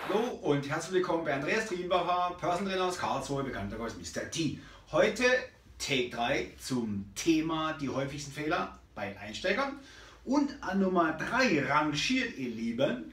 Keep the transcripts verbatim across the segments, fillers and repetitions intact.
Hallo und herzlich willkommen bei Andreas Trienbacher, Personal Trainer aus Karlsruhe, bekannter als Mister T. Heute Take drei zum Thema die häufigsten Fehler bei Einsteigern. Und an Nummer drei rangiert, ihr Lieben,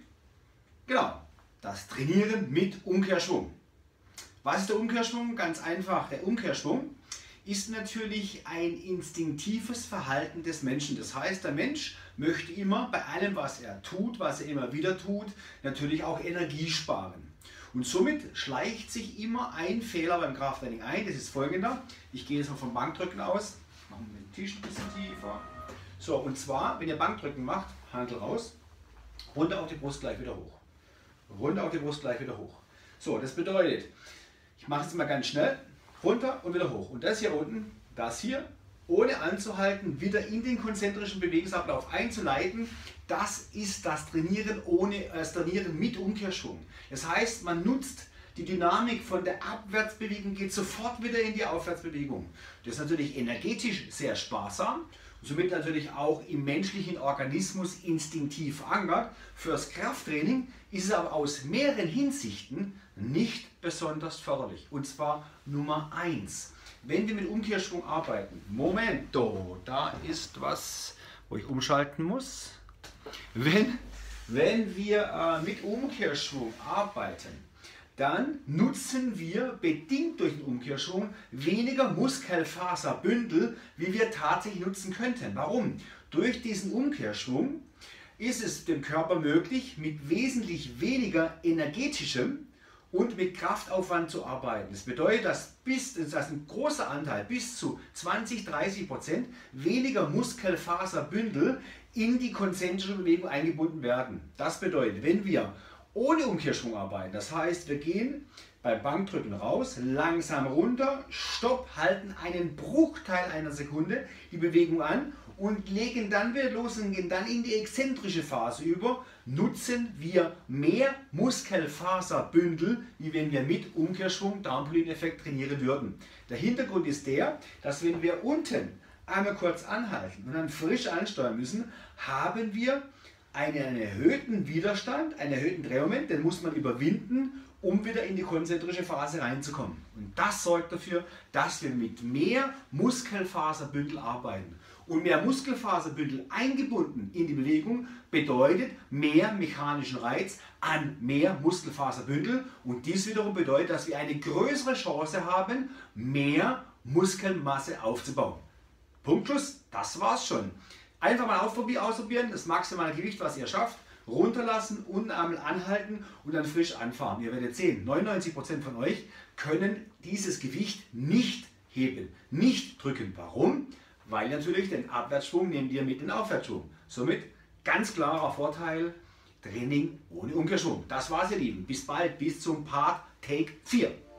genau, das Trainieren mit Umkehrschwung. Was ist der Umkehrschwung? Ganz einfach, der Umkehrschwung ist natürlich ein instinktives Verhalten des Menschen. Das heißt, der Mensch möchte immer bei allem, was er tut, was er immer wieder tut, natürlich auch Energie sparen. Und somit schleicht sich immer ein Fehler beim Krafttraining ein. Das ist folgender. Ich gehe jetzt mal vom Bankdrücken aus. Machen wir den Tisch ein bisschen tiefer. So, und zwar, wenn ihr Bankdrücken macht, Handel raus, runter auf die Brust gleich wieder hoch. Runter auf die Brust gleich wieder hoch. So, das bedeutet, ich mache es mal ganz schnell. Runter und wieder hoch. Und das hier unten, das hier, ohne anzuhalten, wieder in den konzentrischen Bewegungsablauf einzuleiten, das ist das Trainieren, ohne, das Trainieren mit Umkehrschwung. Das heißt, man nutzt die Dynamik von der Abwärtsbewegung, geht sofort wieder in die Aufwärtsbewegung. Das ist natürlich energetisch sehr sparsam, somit natürlich auch im menschlichen Organismus instinktiv verankert. Fürs Krafttraining ist es aber aus mehreren Hinsichten nicht besonders förderlich. Und zwar Nummer eins. Wenn wir mit Umkehrschwung arbeiten, Momento, da ist was, wo ich umschalten muss. Wenn, wenn wir äh, mit Umkehrschwung arbeiten, dann nutzen wir bedingt durch den Umkehrschwung weniger Muskelfaserbündel, wie wir tatsächlich nutzen könnten. Warum? Durch diesen Umkehrschwung ist es dem Körper möglich, mit wesentlich weniger energetischem und mit Kraftaufwand zu arbeiten. Das bedeutet, dass, bis, dass ein großer Anteil, bis zu zwanzig, dreißig Prozent weniger Muskelfaserbündel in die konzentrische Bewegung eingebunden werden. Das bedeutet, wenn wir ohne Umkehrschwung arbeiten, das heißt, wir gehen beim Bankdrücken raus, langsam runter, Stopp, halten einen Bruchteil einer Sekunde die Bewegung an und legen dann wieder los und gehen dann in die exzentrische Phase über, nutzen wir mehr Muskelfaserbündel, wie wenn wir mit Umkehrschwung Trampolineffekt trainieren würden. Der Hintergrund ist der, dass wenn wir unten einmal kurz anhalten und dann frisch ansteuern müssen, haben wir einen erhöhten Widerstand, einen erhöhten Drehmoment, den muss man überwinden, um wieder in die konzentrische Phase reinzukommen. Und das sorgt dafür, dass wir mit mehr Muskelfaserbündel arbeiten. Und mehr Muskelfaserbündel eingebunden in die Bewegung bedeutet mehr mechanischen Reiz an mehr Muskelfaserbündel. Und dies wiederum bedeutet, dass wir eine größere Chance haben, mehr Muskelmasse aufzubauen. Punkt, Schluss, das war's schon. Einfach mal ausprobieren, das maximale Gewicht, was ihr schafft, runterlassen, unten einmal anhalten und dann frisch anfahren. Ihr werdet sehen, neunundneunzig Prozent von euch können dieses Gewicht nicht heben, nicht drücken. Warum? Weil natürlich den Abwärtsschwung nehmt ihr mit den Aufwärtsschwung. Somit ganz klarer Vorteil, Training ohne Umkehrschwung. Das war's, ihr Lieben. Bis bald, bis zum Part Take vier.